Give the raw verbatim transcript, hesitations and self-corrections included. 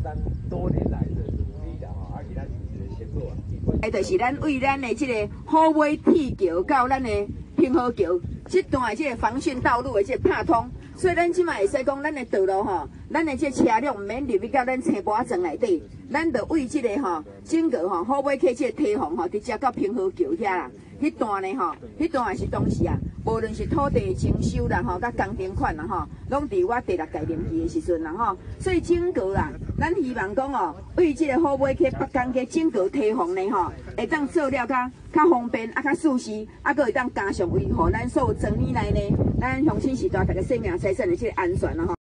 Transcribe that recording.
咱多年来的努力啦，吼，啊，其他是一个成果啊。 哎，就是咱为咱的这个好尾铁桥到咱的平和桥这段这个防汛道路的这个拍通，所以咱即卖会使讲，咱的道路吼，咱的这车辆唔免入去到咱青埔庄内底，咱就为这个吼整个吼好尾去这个堤防吼，直接到平和桥遐啦。迄段呢吼，迄段也是当时啊，无论是土地征收啦吼，甲工程款啦吼，拢伫我第六届任期的时阵啦吼，所以整个啊，咱希望讲哦，为这个好尾去北港嘅整个堤防呢吼，会当做了较较方便，啊较舒适，啊佫会当加上维护咱所有庄里内呢，咱乡亲时代大家生命财产的这个安全啦吼。